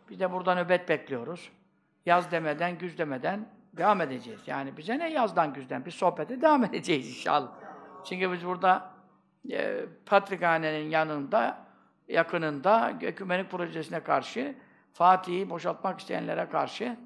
Biz de burada nöbet bekliyoruz. Yaz demeden, güz demeden devam edeceğiz. Yani bize ne yazdan, güzden? Biz sohbete devam edeceğiz inşallah. Çünkü biz burada Patrikhane'nin yanında, yakınında ekümenik projesine karşı, Fatih'i boşaltmak isteyenlere karşı,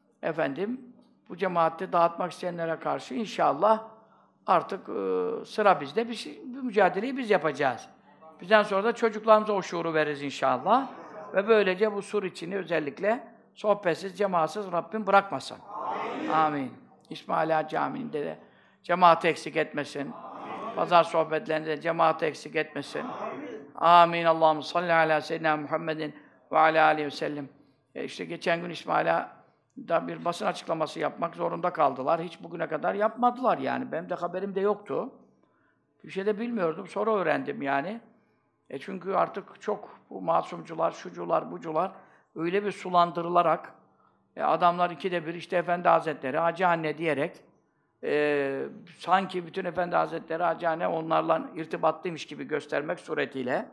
bu cemaati dağıtmak isteyenlere karşı inşallah artık sıra bizde. Bu mücadeleyi biz yapacağız. Bizden sonra da çocuklarımıza o şuuru veririz inşallah. Ve böylece bu sur içini özellikle sohbetsiz, cemaatsız Rabbim bırakmasın. Amin. Amin. İsmail Ağa Camii'nde de cemaati eksik etmesin. Pazar sohbetlerinde de cemaati eksik etmesin. Amin. Allahümme salli ala seyyidina Muhammedin ve ala aleyhi ve sellem. İşte geçen gün İsmail Ağa'da bir basın açıklaması yapmak zorunda kaldılar. Hiç bugüne kadar yapmadılar yani. Benim de haberim de yoktu. Bir şey de bilmiyordum. Sonra öğrendim yani. Çünkü artık çok bu masumcular, şucular, bucular öyle bir sulandırılarak adamlar ikide bir işte Efendi Hazretleri, Hacı Anne diyerek sanki bütün Efendi Hazretleri, Hacı Anne onlarla irtibatlıymış gibi göstermek suretiyle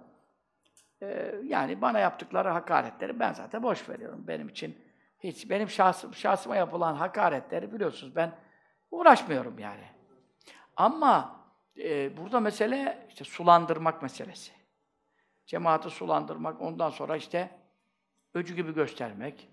yani bana yaptıkları hakaretleri ben zaten boş veriyorum. Benim için hiç, benim şahsıma yapılan hakaretleri biliyorsunuz ben uğraşmıyorum yani. Ama burada mesele işte sulandırmak meselesi. Cemaati sulandırmak, ondan sonra işte öcü gibi göstermek.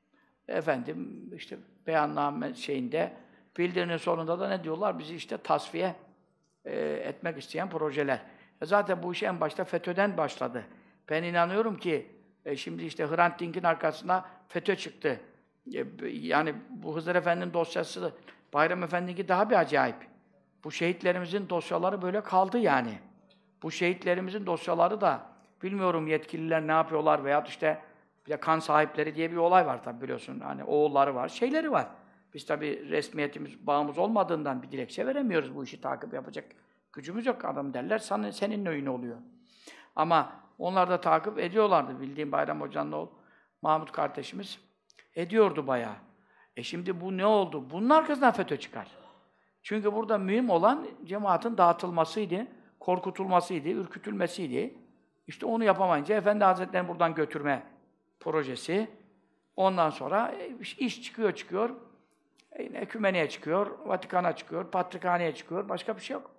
İşte beyanname şeyinde, bildirinin sonunda da ne diyorlar? Bizi işte tasfiye etmek isteyen projeler. Zaten bu iş en başta FETÖ'den başladı. Ben inanıyorum ki şimdi işte Hrant Dink'in arkasına FETÖ çıktı. Yani bu Hızır Efendi'nin dosyası, Bayram Efendi'ninki daha bir acayip. Bu şehitlerimizin dosyaları böyle kaldı yani. Bu şehitlerimizin dosyaları da bilmiyorum yetkililer ne yapıyorlar veyahut işte bir de kan sahipleri diye bir olay var tabii biliyorsun. Hani oğulları var, şeyleri var. Biz tabii resmiyetimiz, bağımız olmadığından bir dilekçe veremiyoruz. Bu işi takip yapacak gücümüz yok. Adam derler, senin nöyün oluyor. Ama onlar da takip ediyorlardı. Bildiğim Bayram Hoca'nın oğlu Mahmut kardeşimiz ediyordu bayağı. Şimdi bu ne oldu? Bunun arkasından FETÖ çıkar. Çünkü burada mühim olan cemaatin dağıtılmasıydı, korkutulmasıydı, ürkütülmesiydi. İşte onu yapamayınca Efendi Hazretleri'ni buradan götürme projesi. Ondan sonra iş çıkıyor. Ekümeneye çıkıyor, Vatikan'a çıkıyor, Patrikhane'ye çıkıyor. Başka bir şey yok.